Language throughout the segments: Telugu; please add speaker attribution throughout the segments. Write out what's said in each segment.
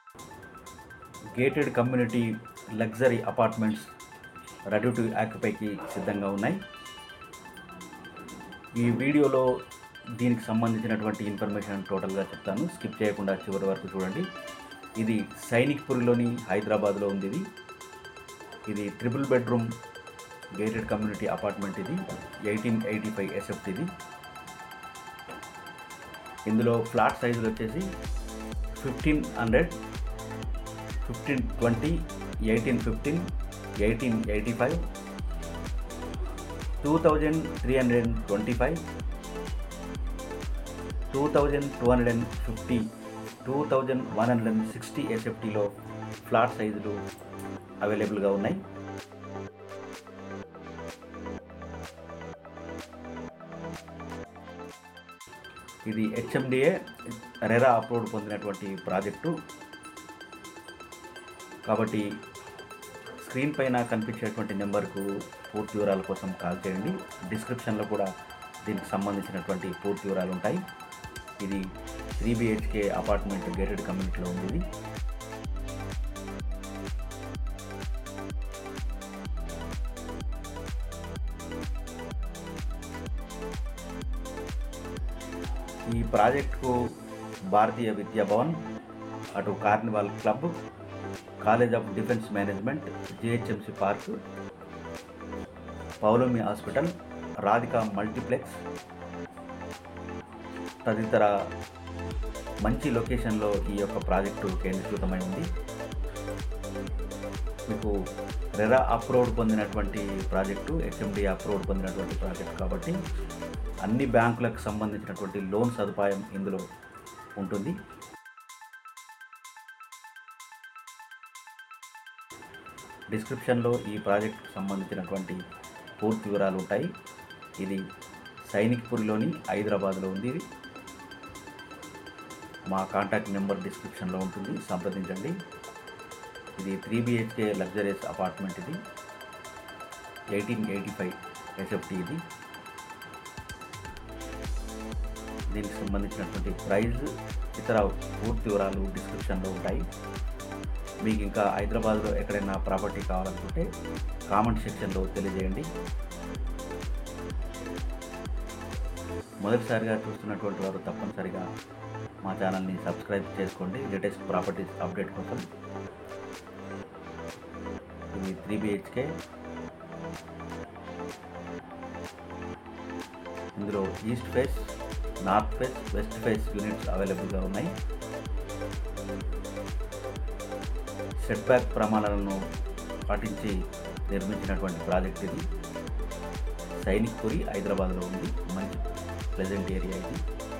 Speaker 1: Gated community luxury apartments ready to ఆక్యుపైకి సిద్ధంగా ఉన్నాయి. ఈ వీడియోలో దీనికి సంబంధించినటువంటి ఇన్ఫర్మేషన్ టోటల్గా చెప్తాను, స్కిప్ చేయకుండా చివరి వరకు చూడండి. ఇది సైనిక్పురిలోని హైదరాబాద్లో ఉంది. ఇది triple bedroom gated community apartment. ఇది 1885 ఎస్ఎఫ్ట్. ఇది ఇందులో ఫ్లాట్ సైజులు వచ్చేసి 1500, 1520, 1815, 1885, 2325, 2250, 2160 ఎస్ఎఫ్టీలో ఫ్లాట్ సైజులు అవైలబుల్గా ఉన్నాయి. ఇది హెచ్ఎండిఏ రెరా అప్రూవ్ పొందినటువంటి ప్రాజెక్టు కాబట్టి స్క్రీన్ పైన కనిపించేటువంటి నెంబర్కు పూర్తి వివరాల కోసం కాల్ చేయండి. డిస్క్రిప్షన్లో కూడా దీనికి సంబంధించినటువంటి పూర్తి వివరాలు ఉంటాయి. ఇది 3 BHK అపార్ట్మెంట్ గేటెడ్ కమ్యూనిటీలో ఉంది. ఇది ఈ ప్రాజెక్టుకు భారతీయ విద్యాభవన్, అటు carnival club, college of defence management, GHMC park, Paulomi hospital, Radhika multiplex తదితర మంచి లొకేషన్లో ఈ యొక్క ప్రాజెక్టు కేంద్రీకృతమై ఉంది. మీకు రెరా అప్రూవ్డ్ పొందినటువంటి ప్రాజెక్టు, హెచ్ఎండి అప్రూవ్డ్ పొందినటువంటి ప్రాజెక్టు కాబట్టి అన్ని బ్యాంకులకు సంబంధించినటువంటి లోన్ సదుపాయం ఇందులో ఉంటుంది. డిస్క్రిప్షన్లో ఈ ప్రాజెక్టుకు సంబంధించినటువంటి పూర్తి వివరాలు ఉంటాయి. ఇది సైనిక్పురిలోని హైదరాబాద్లో ఉంది. ఇది మా కాంటాక్ట్ నెంబర్ డిస్క్రిప్షన్లో ఉంటుంది, సంప్రదించండి. ఇది 3 BHK లగ్జరీస్ అపార్ట్మెంట్. ఇది 1885 ఎస్ఎఫ్టీ. ఇది దీనికి సంబంధించినటువంటి ప్రైజ్, ఇతర పూర్తి వివరాలు డిస్క్రిప్షన్లో ఉంటాయి. మీకు ఇంకా హైదరాబాద్లో ఎక్కడైనా ప్రాపర్టీ కావాలనుకుంటే కామెంట్ సెక్షన్లో తెలియజేయండి. మొదటిసారిగా చూస్తున్నటువంటి వారు తప్పనిసరిగా మా ఛానల్ని సబ్స్క్రైబ్ చేసుకోండి లేటెస్ట్ ప్రాపర్టీస్ అప్డేట్ కోసం. ఇది 3 BHK. ఇందులో east face, north face, west face units అవైలబుల్గా ఉన్నాయి. సెట్ బ్యాక్ ప్రమాణాలను పాటించి నిర్మించినటువంటి ప్రాజెక్ట్ ఇది. సైనిక్పురి హైదరాబాద్లో ఉంది. మంచి ప్లెజెంట్ ఏరియా ఇది.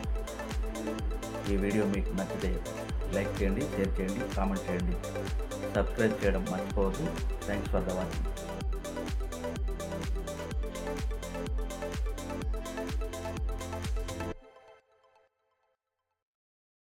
Speaker 1: ఈ వీడియో మీకు నచ్చితే లైక్ చేయండి, షేర్ చేయండి, కామెంట్ చేయండి, సబ్స్క్రైబ్ చేయడం మర్చిపోవద్దు. Thanks for the watching.